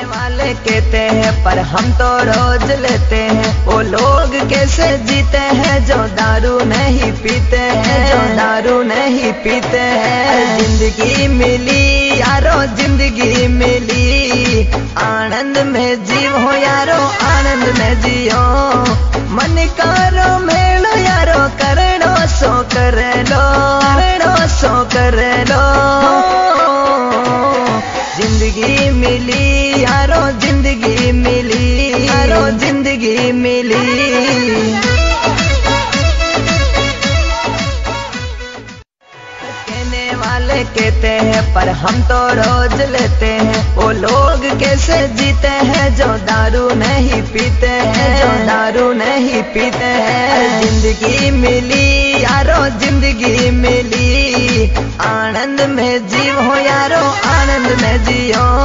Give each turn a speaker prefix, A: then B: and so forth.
A: वाले कहते हैं पर हम तो रोज लेते हैं। वो लोग कैसे जीते हैं जो दारू नहीं पीते हैं, जो दारू नहीं पीते हैं। जिंदगी मिली यारो जिंदगी मिली, आनंद में जीव हो यारो आनंद में जियो। मन करो मेलो यारो करो सो कर लो, करो सो कर लो। जिंदगी मिली यारो जिंदगी मिली, यारो जिंदगी मिली। कहने वाले कहते हैं पर हम तो रोज लेते हैं। वो लोग कैसे जीते हैं जो दारू नहीं पीते हैं, जो दारू नहीं पीते हैं। जिंदगी मिली यारो जिंदगी मिली, आनंद में जीव हो यारो आनंद में जियो।